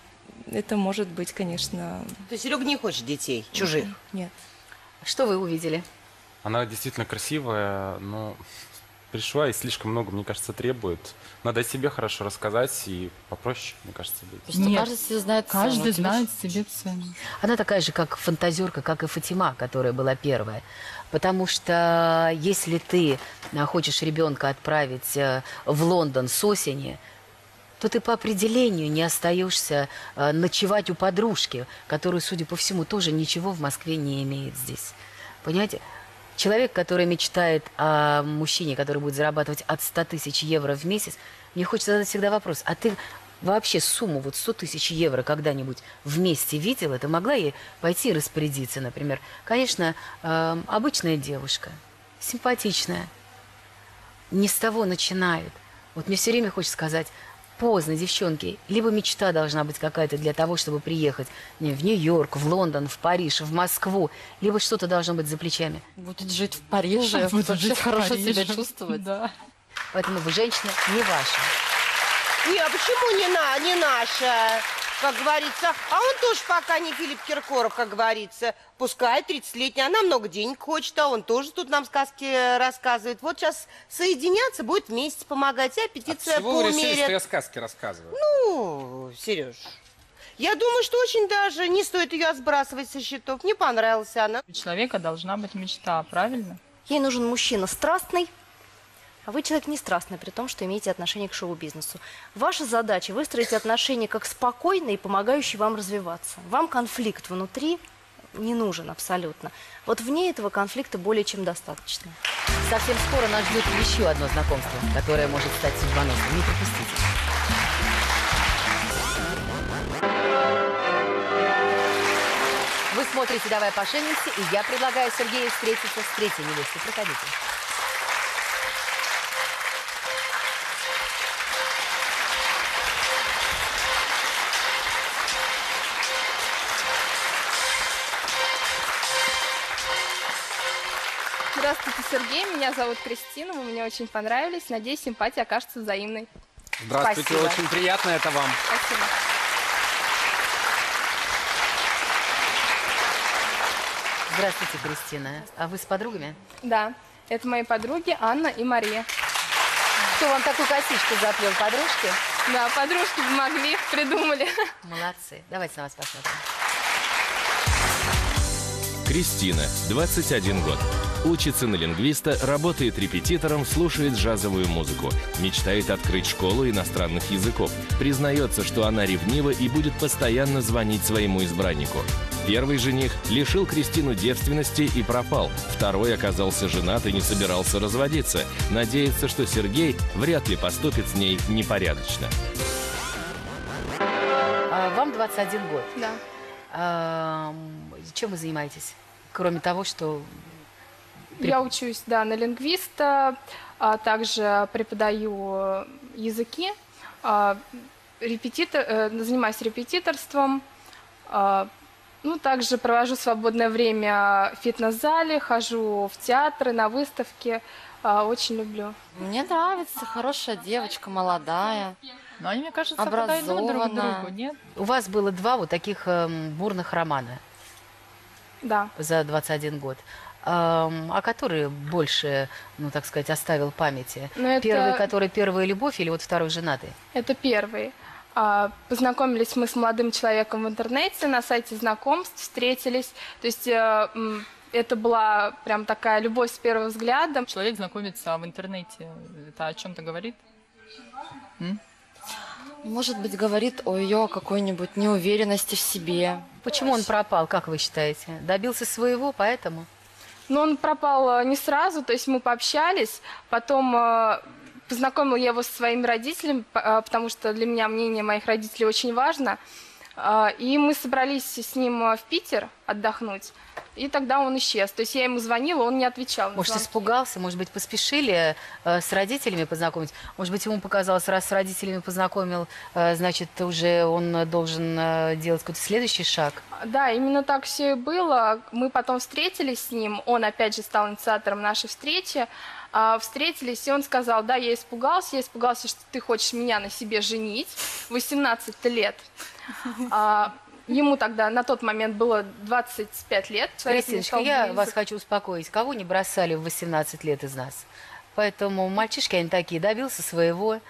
Speaker 10: это может быть, конечно...
Speaker 5: То есть Серега не хочет детей, чужих?
Speaker 10: Нет.
Speaker 1: Что вы увидели?
Speaker 11: Она действительно красивая, но пришла и слишком много, мне кажется, требует. Надо о себе хорошо рассказать и попроще, мне кажется, быть.
Speaker 6: Нет,
Speaker 7: каждый себе знает цену.
Speaker 6: каждый
Speaker 7: Тебе
Speaker 6: знает себе цену.
Speaker 1: Она такая же, как фантазерка, как и Фатима, которая была первая. Потому что если ты хочешь ребенка отправить в Лондон с осени, то ты по определению не остаешься ночевать у подружки, которая, судя по всему, тоже ничего в Москве не имеет здесь. Понимаете? Человек, который мечтает о мужчине, который будет зарабатывать от 100 тысяч евро в месяц, мне хочется задать всегда вопрос, а ты вообще сумму вот 100 тысяч евро когда-нибудь вместе видела? Ты могла ей пойти и распорядиться, например? Конечно, обычная девушка, симпатичная, не с того начинает. Вот мне все время хочется сказать, поздно, девчонки. Либо мечта должна быть какая-то для того, чтобы приехать в Нью-Йорк, в Лондон, в Париж, в Москву. Либо что-то должно быть за плечами.
Speaker 7: будет жить в Париже,
Speaker 6: Буду
Speaker 7: вообще
Speaker 6: жить в
Speaker 7: хорошо
Speaker 6: Париже.
Speaker 7: себя чувствовать.
Speaker 6: Да.
Speaker 1: Поэтому вы, женщина, не ваша.
Speaker 5: Не, а почему не наша? Как говорится, а он тоже пока не Филипп Киркоров, как говорится. Пускай 30-летний, она много денег хочет, а он тоже тут нам сказки рассказывает. Вот сейчас соединяться, будет вместе помогать, и аппетиция
Speaker 2: Чего вы решили,
Speaker 5: поумерит.
Speaker 2: что я сказки рассказываю?
Speaker 5: Ну, Сереж, я думаю, что очень даже не стоит ее сбрасывать со счетов. Не понравилась она.
Speaker 6: У человека должна быть мечта, правильно?
Speaker 9: Ей нужен мужчина страстный, а вы человек не страстный, при том, что имеете отношение к шоу-бизнесу. Ваша задача – выстроить отношения как спокойные и помогающие вам развиваться. Вам конфликт внутри не нужен абсолютно. Вот вне этого конфликта более чем достаточно.
Speaker 1: Совсем скоро нас ждет еще одно знакомство, которое может стать судьбоносным. Не пропустите. Вы смотрите «Давай поженимся», и я предлагаю Сергею встретиться с третьей невестой. Проходите.
Speaker 12: Здравствуйте, Сергей. Меня зовут Кристина. Вы мне очень понравились. Надеюсь, симпатия окажется взаимной.
Speaker 2: Здравствуйте,
Speaker 1: Спасибо.
Speaker 2: очень приятно это вам.
Speaker 12: Спасибо.
Speaker 1: Здравствуйте, Кристина. А вы с подругами?
Speaker 12: Да, это мои подруги Анна и Мария.
Speaker 1: Кто вам такую косичку заплел, подружки?
Speaker 12: Да, подружки помогли, придумали.
Speaker 1: Молодцы. Давайте на вас посмотрим.
Speaker 3: Кристина, 21 год. Учится на лингвиста, работает репетитором, слушает джазовую музыку. Мечтает открыть школу иностранных языков. Признается, что она ревнива и будет постоянно звонить своему избраннику. Первый жених лишил Кристину девственности и пропал. Второй оказался женат и не собирался разводиться. Надеется, что Сергей вряд ли поступит с ней непорядочно.
Speaker 1: Вам 21 год.
Speaker 12: Да.
Speaker 1: Чем вы занимаетесь? Кроме того, что...
Speaker 12: Я учусь, да, на лингвиста, а также преподаю языки, занимаюсь репетиторством, ну, также провожу свободное время в фитнес-зале, хожу в театры, на выставки, очень люблю.
Speaker 7: Мне нравится, хорошая девочка, молодая.
Speaker 6: Но они, мне кажется, подойдут друг
Speaker 7: образованная.
Speaker 6: другу, нет?
Speaker 1: У вас было два вот таких бурных романа
Speaker 12: Да.
Speaker 1: за 21 год. А который больше, ну, так сказать, оставил в памяти?
Speaker 12: Но это-
Speaker 1: Первый, который первая любовь, или вот второй женатый?
Speaker 12: Это первый. Познакомились мы с молодым человеком в интернете, на сайте знакомств встретились. То есть это была прям такая любовь с первого взгляда.
Speaker 6: Человек знакомится в интернете. Это о чем-то говорит?
Speaker 7: Может быть, говорит о ее какой-нибудь неуверенности в себе.
Speaker 1: Почему он пропал, как вы считаете? Добился своего, поэтому?
Speaker 12: Но он пропал не сразу, то есть мы пообщались, потом познакомила я его со своими родителями, потому что для меня мнение моих родителей очень важно. И мы собрались с ним в Питер, отдохнуть. И тогда он исчез. То есть я ему звонила, он не отвечал.
Speaker 1: Может, испугался, может быть, поспешили с родителями познакомить? Может быть, ему показалось, раз с родителями познакомил, значит, уже он должен делать какой-то следующий шаг?
Speaker 12: Да, именно так все и было. Мы потом встретились с ним, он опять же стал инициатором нашей встречи. Встретились, и он сказал: да, я испугался, что ты хочешь меня на себе женить, 18 лет. Ему тогда на тот момент было 25 лет.
Speaker 1: Кристиночка, я вас хочу успокоить. Кого не бросали в 18 лет из нас? Поэтому мальчишки, они такие, добился своего.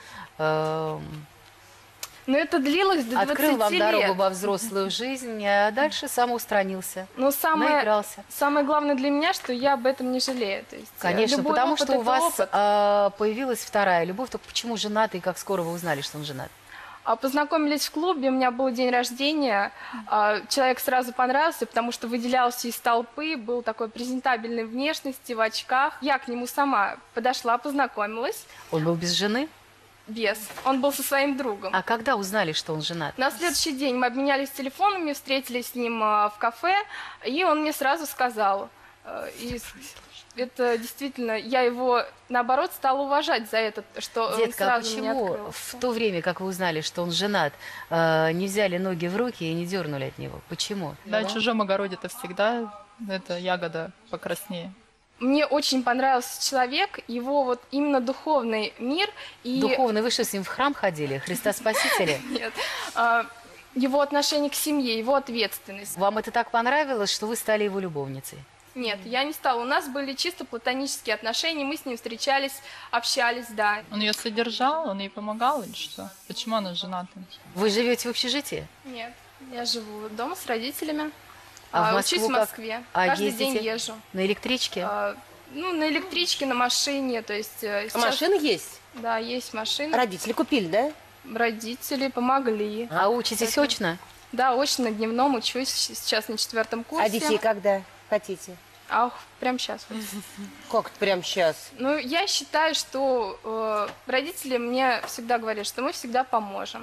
Speaker 12: Но это длилось до 20
Speaker 1: Открыл вам
Speaker 12: лет.
Speaker 1: дорогу во взрослую жизнь, а дальше самоустранился.
Speaker 12: Но
Speaker 1: наигрался.
Speaker 12: самое главное для меня, что я об этом не жалею. То есть,
Speaker 1: конечно, потому
Speaker 12: опыт,
Speaker 1: что у вас
Speaker 12: опыт.
Speaker 1: появилась вторая любовь. Только почему женатый, и как скоро вы узнали, что он женат?
Speaker 12: Познакомились в клубе, у меня был день рождения. Человек сразу понравился, потому что выделялся из толпы, был такой презентабельной внешности, в очках. Я к нему сама подошла, познакомилась.
Speaker 1: Он был без жены?
Speaker 12: Без. Он был со своим другом.
Speaker 1: А когда узнали, что он женат?
Speaker 12: На следующий день мы обменялись телефонами, встретились с ним в кафе, и он мне сразу сказал. И это действительно, я его, наоборот, стала уважать за это, что
Speaker 1: Детка,
Speaker 12: он сразу меня
Speaker 1: почему
Speaker 12: открыл.
Speaker 1: в то время, как вы узнали, что он женат, не взяли ноги в руки и не дернули от него? Почему?
Speaker 6: Да, в чужом огороде-то всегда эта ягода покраснее.
Speaker 12: Мне очень понравился человек, его вот именно духовный мир. И...
Speaker 1: Духовный, вы что, с ним в храм ходили? Христа Спасителя?
Speaker 12: Нет. Его отношение к семье, его ответственность.
Speaker 1: Вам это так понравилось, что вы стали его любовницей?
Speaker 12: Нет, я не стала. У нас были чисто платонические отношения, мы с ним встречались, общались, да.
Speaker 6: Он ее содержал, он ей помогал или что? Почему она жената?
Speaker 1: Вы живете в общежитии?
Speaker 12: Нет, я живу дома с родителями.
Speaker 1: А в
Speaker 12: Учусь
Speaker 1: Москву
Speaker 12: в
Speaker 1: как?
Speaker 12: Москве.
Speaker 1: А
Speaker 12: Каждый
Speaker 1: ездите?
Speaker 12: день езжу.
Speaker 1: На электричке?
Speaker 12: Ну, на электричке, на машине, то есть... сейчас...
Speaker 5: Машина есть?
Speaker 12: Да, есть машина.
Speaker 5: Родители купили, да?
Speaker 12: Родители помогли.
Speaker 1: А учитесь очно?
Speaker 12: Да, очно, на дневном учусь, сейчас на 4 курсе.
Speaker 5: А детей когда хотите?
Speaker 12: Ах, прямо сейчас. Вот.
Speaker 5: Как это прямо сейчас?
Speaker 12: Ну, я считаю, что родители мне всегда говорят, что мы всегда поможем.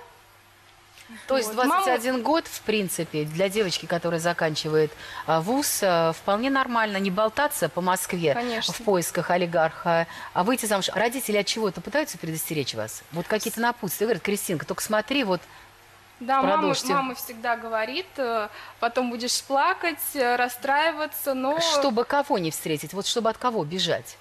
Speaker 1: То есть 21 год, в принципе, для девочки, которая заканчивает вуз, вполне нормально не болтаться по Москве
Speaker 12: Конечно.
Speaker 1: в поисках олигарха, а выйти замуж. Родители от чего-то пытаются предостеречь вас? Вот какие-то напутствия. Говорят: Кристинка, только смотри, вот
Speaker 12: Да,
Speaker 1: продолжите.
Speaker 12: мама всегда говорит, потом будешь плакать, расстраиваться, но...
Speaker 1: Чтобы кого не встретить, вот чтобы от кого бежать?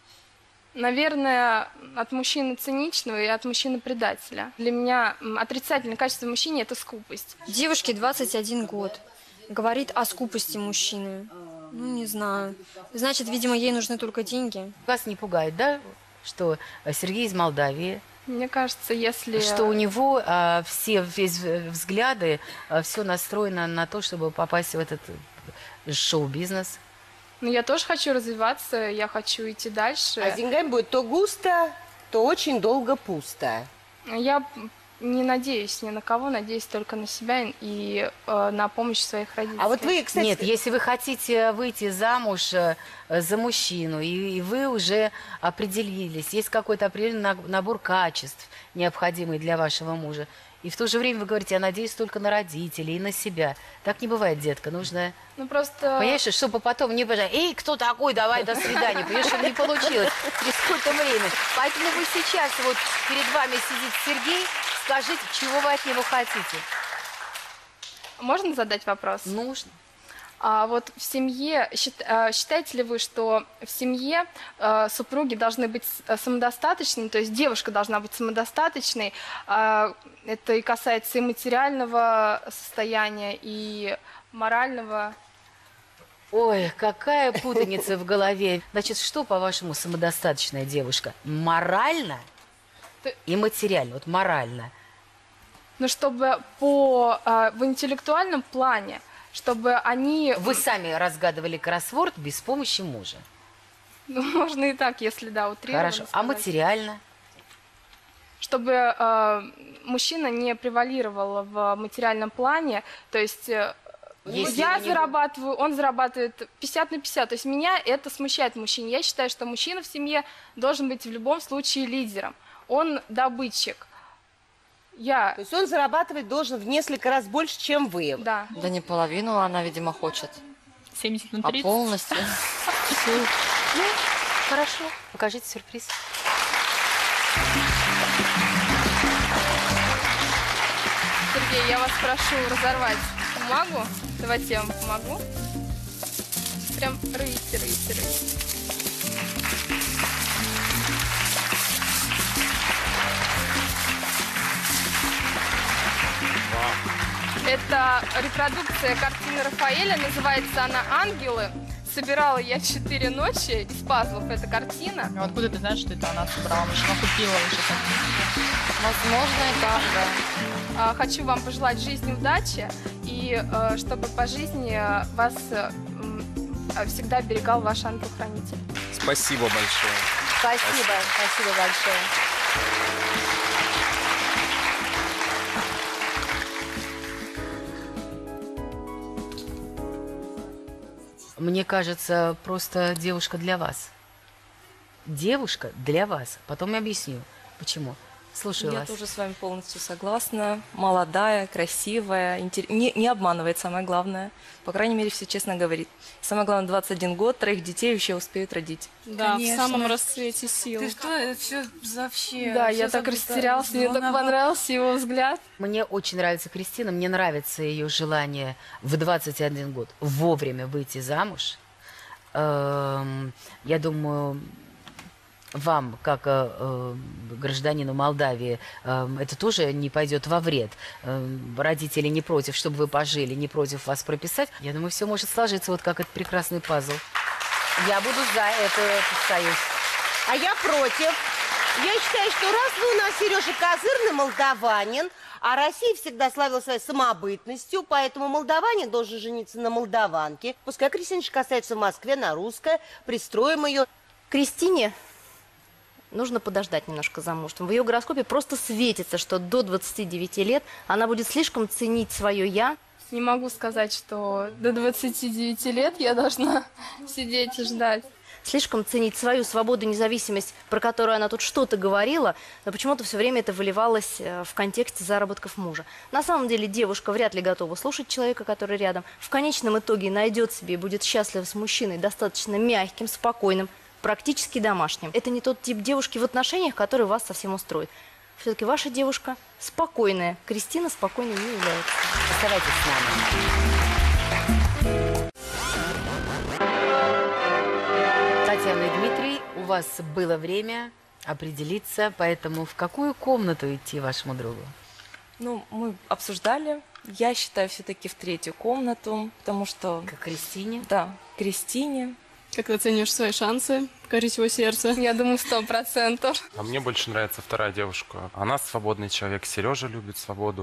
Speaker 12: Наверное, от мужчины циничного и от мужчины предателя. Для меня отрицательное качество в мужчине – это скупость.
Speaker 4: Девушке 21 год. Говорит о скупости мужчины. Ну, не знаю. Значит, видимо, ей нужны только деньги.
Speaker 1: Вас не пугает, да, что Сергей из Молдавии?
Speaker 12: Мне кажется, если...
Speaker 1: Что у него весь взгляды, все настроено на то, чтобы попасть в этот шоу-бизнес.
Speaker 12: Ну, я тоже хочу развиваться, я хочу идти дальше.
Speaker 5: А с деньгами будет то густо, то очень долго пусто.
Speaker 12: Я не надеюсь ни на кого, надеюсь только на себя и на помощь своих родителей.
Speaker 5: А вот вы, кстати...
Speaker 1: Нет, если вы хотите выйти замуж за мужчину, и вы уже определились, есть какой-то определенный набор качеств, необходимый для вашего мужа, и в то же время вы говорите: я надеюсь только на родителей и на себя. Так не бывает, детка, нужно...
Speaker 12: Ну, просто...
Speaker 1: Понимаешь, чтобы потом не бежать: эй, кто такой, давай, до свидания. Понимаешь, чтобы не получилось через сколько времени. Поэтому вы сейчас, вот перед вами сидит Сергей, скажите, чего вы от него хотите?
Speaker 12: Можно задать вопрос?
Speaker 1: Нужно.
Speaker 12: А вот в семье, считаете ли вы, что в семье супруги должны быть самодостаточными, то есть девушка должна быть самодостаточной, это и касается и материального состояния, и морального?
Speaker 1: Ой, какая путаница в голове. Значит, что, по-вашему, самодостаточная девушка? Морально и материально? Вот морально.
Speaker 12: Ну, чтобы в интеллектуальном плане, чтобы они...
Speaker 1: Вы сами разгадывали кроссворд без помощи мужа.
Speaker 12: Ну, можно и так, если, да, утрированно
Speaker 1: Хорошо. А
Speaker 12: сказать.
Speaker 1: материально?
Speaker 12: Чтобы мужчина не превалировал в материальном плане, то есть...
Speaker 1: Если
Speaker 12: я
Speaker 1: у него-
Speaker 12: зарабатываю, он зарабатывает 50 на 50. То есть меня это смущает в мужчине. Я считаю, что мужчина в семье должен быть в любом случае лидером. Он добытчик.
Speaker 4: Я.
Speaker 5: То есть он зарабатывать должен в несколько раз больше, чем вы.
Speaker 4: Да.
Speaker 10: Да не половину она, видимо, хочет.
Speaker 6: 70 на
Speaker 10: А
Speaker 6: 30.
Speaker 10: полностью.
Speaker 1: Ну, хорошо. Покажите сюрприз.
Speaker 12: Сергей, я вас прошу разорвать бумагу. Давайте я вам помогу. Прям рыйте. Это репродукция картины Рафаэля, называется она «Ангелы». Собирала я 4 ночи из пазлов, эта картина.
Speaker 6: Ну, откуда ты знаешь, что это она собрала? Может, она купила уже картину?
Speaker 12: Возможно, и так, да. Хочу вам пожелать жизни удачи, и чтобы по жизни вас всегда оберегал ваш ангел-хранитель.
Speaker 11: Спасибо большое.
Speaker 1: Спасибо большое. Мне кажется, просто девушка для вас. Девушка для вас. Потом я объясню, почему. Слушаю
Speaker 10: Я
Speaker 1: вас.
Speaker 10: тоже с вами полностью согласна. Молодая, красивая, не обманывает, самое главное. По крайней мере, все честно говорит. Самое главное, 21 год, 3 детей еще успеют родить.
Speaker 8: Да,
Speaker 7: Конечно.
Speaker 8: в самом расцвете сил.
Speaker 7: Ты что, это все вообще...
Speaker 12: Да,
Speaker 7: всё
Speaker 12: я так
Speaker 7: забыто.
Speaker 12: растерялась, мне так понравился его взгляд.
Speaker 1: Мне очень нравится Кристина, мне нравится ее желание в 21 год вовремя выйти замуж. Я думаю, вам, как гражданину Молдавии, это тоже не пойдет во вред. Родители не против, чтобы вы пожили, не против вас прописать. Я думаю, все может сложиться, вот как этот прекрасный пазл. Я буду за это союз.
Speaker 5: А я против. Я считаю, что раз вы у нас, Сережа, козырный молдаванин, а Россия всегда славила своей самобытностью, поэтому молдаванин должен жениться на молдаванке. Пускай Кристиночка остается в Москве на русское, пристроим ее.
Speaker 9: Кристине нужно подождать немножко замужеством. В ее гороскопе просто светится, что до 29 лет она будет слишком ценить свое «я».
Speaker 12: Не могу сказать, что до 29 лет я должна сидеть и ждать.
Speaker 9: Слишком ценить свою свободу, независимость, про которую она тут что-то говорила, но почему-то все время это выливалось в контексте заработков мужа. На самом деле девушка вряд ли готова слушать человека, который рядом. В конечном итоге найдет себе и будет счастлива с мужчиной достаточно мягким, спокойным, практически домашним. Это не тот тип девушки в отношениях, который вас совсем устроит. Все-таки ваша девушка спокойная. Кристина спокойной не является.
Speaker 1: Оставайтесь с нами. Татьяна и Дмитрий, у вас было время определиться, поэтому в какую комнату идти вашему другу?
Speaker 10: Ну, мы обсуждали. Я считаю, все-таки в 3-ю комнату, потому что...
Speaker 1: К Кристине?
Speaker 10: Да, к Кристине.
Speaker 8: Как ты оцениваешь свои шансы покорить его сердце?
Speaker 12: Я думаю, 100%.
Speaker 11: А мне больше нравится вторая девушка. Она свободный человек, Сережа любит свободу.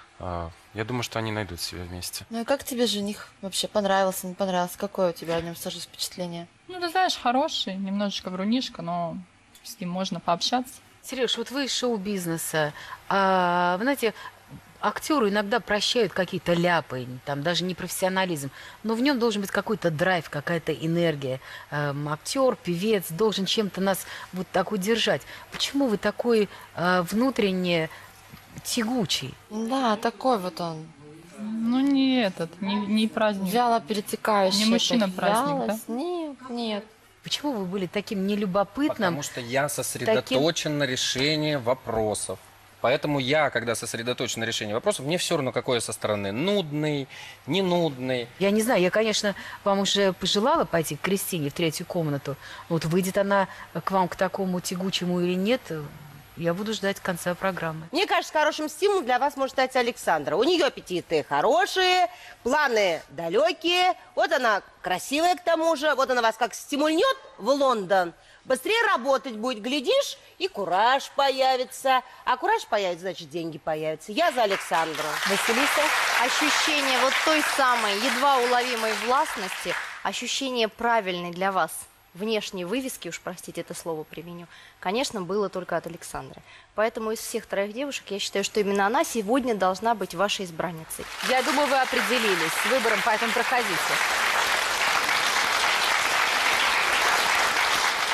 Speaker 11: Я думаю, что они найдут себя вместе.
Speaker 13: Ну и как тебе жених вообще? Понравился, не понравился? Какое у тебя о нем сложилось впечатление?
Speaker 6: Ну, ты знаешь, хороший, немножечко врунишка, но с ним можно пообщаться.
Speaker 1: Сереж, вот вы из шоу-бизнеса. Вы знаете, актеру иногда прощают какие-то ляпы, там даже не профессионализм, но в нем должен быть какой-то драйв, какая-то энергия. Актер, певец должен чем-то нас вот так удержать. Почему вы такой внутренне тягучий?
Speaker 13: Да, такой вот он.
Speaker 6: Ну, не не праздник.
Speaker 13: Вяло перетекающий.
Speaker 6: Не мужчина-праздник, да?
Speaker 13: Нет, нет.
Speaker 1: Почему вы были таким нелюбопытным?
Speaker 2: Потому что я сосредоточен на решении вопросов. Поэтому я, когда сосредоточен на решении вопросов, мне все равно, какой я со стороны. Нудный, не нудный.
Speaker 1: Я не знаю, я, конечно, вам уже пожелала пойти к Кристине в 3-ю комнату. Вот выйдет она к вам к такому тягучему или нет, я буду ждать конца программы.
Speaker 5: Мне кажется, хорошим стимулом для вас может стать Александра. У нее аппетиты хорошие, планы далекие. Вот она красивая к тому же. Вот она вас как стимульнет в Лондон. Быстрее работать будет, глядишь, и кураж появится. А кураж появится, значит, деньги появятся. Я за Александру.
Speaker 9: Василиса, ощущение вот той самой едва уловимой властности, ощущение правильной для вас внешней вывески, уж простите это слово применю, конечно, было только от Александры. Поэтому из всех 3 девушек я считаю, что именно она сегодня должна быть вашей избранницей.
Speaker 1: Я думаю, вы определились с выбором, поэтому проходите.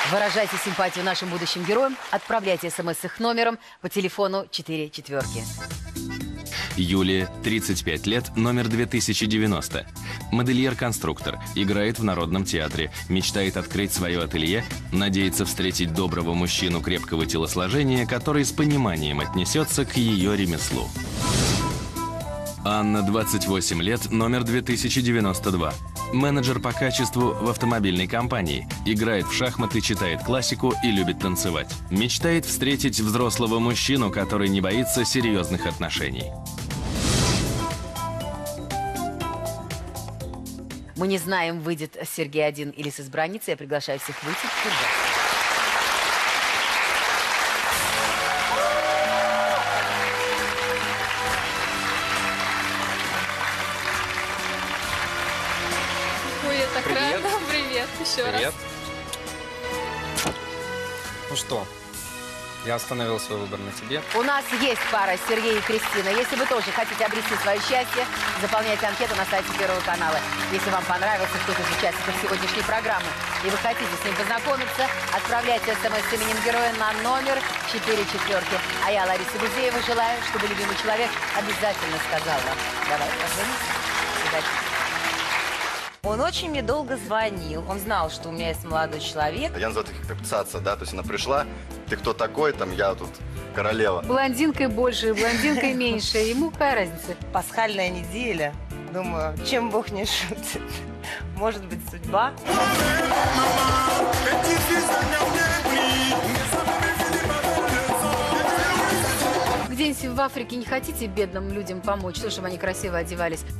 Speaker 1: Выражайте симпатию нашим будущим героям. Отправляйте смс с их номером по телефону 4 четверки.
Speaker 3: Юлия, 35 лет, номер 2090. Модельер-конструктор, играет в Народном театре, мечтает открыть свое ателье, надеется встретить доброго мужчину крепкого телосложения, который с пониманием отнесется к ее ремеслу. Анна, 28 лет, номер 2092. Менеджер по качеству в автомобильной компании. Играет в шахматы, читает классику и любит танцевать. Мечтает встретить взрослого мужчину, который не боится серьезных отношений.
Speaker 1: Мы не знаем, выйдет Сергей один или с избранницей. Я приглашаю всех выйти.
Speaker 12: Ой, я так
Speaker 2: Привет.
Speaker 12: рада. Привет, еще
Speaker 2: Привет.
Speaker 12: раз.
Speaker 2: Ну что, я остановил свой выбор на тебе.
Speaker 1: У нас есть пара Сергей и Кристина. Если вы тоже хотите обрести свое счастье, заполняйте анкету на сайте Первого канала. Если вам понравился кто-то из участников сегодняшней программы и вы хотите с ним познакомиться, отправляйте смс с именем героя на номер 4 четверки. А я, Лариса Гузеева, желаю, чтобы любимый человек обязательно сказал вам: давай позвоните. Удачи.
Speaker 10: Он очень мне долго звонил. Он знал, что у меня есть молодой человек.
Speaker 14: Я называю это как цаца, да, то есть она пришла, ты кто такой, там, я тут королева.
Speaker 1: Блондинкой больше, блондинкой меньше. Ему какая разница?
Speaker 10: Пасхальная неделя. Думаю, чем Бог не шутит. Может быть, судьба.
Speaker 1: Где-нибудь в Африке не хотите бедным людям помочь, чтобы они красиво одевались?